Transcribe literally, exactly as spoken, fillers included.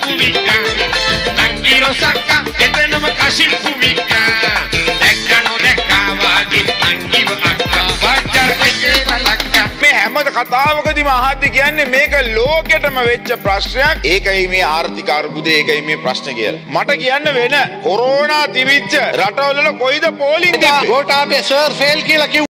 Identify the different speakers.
Speaker 1: කුවිකා නංගි රොසක්කා එතනම කසින් කුවිකා දැක්කනෝ දැක්කා වාගේ නංගිව අක්කා වාචර එකේ බලක්කා මේ හැම කතාවකදීම අහද්දි කියන්නේ මේක ලෝකෙටම වෙච්ච ප්‍රශ්නයක්. ඒකයි මේ ආර්ථික අර්බුදය, ඒකයි මේ ප්‍රශ්න කියලා. මට කියන්න වෙන කොරෝනා තිබිච්ච රටවල කොයිද පෝලිං තිබ්බේ? ගෝඨාභය සර් ෆේල් කියලා කිව්වා.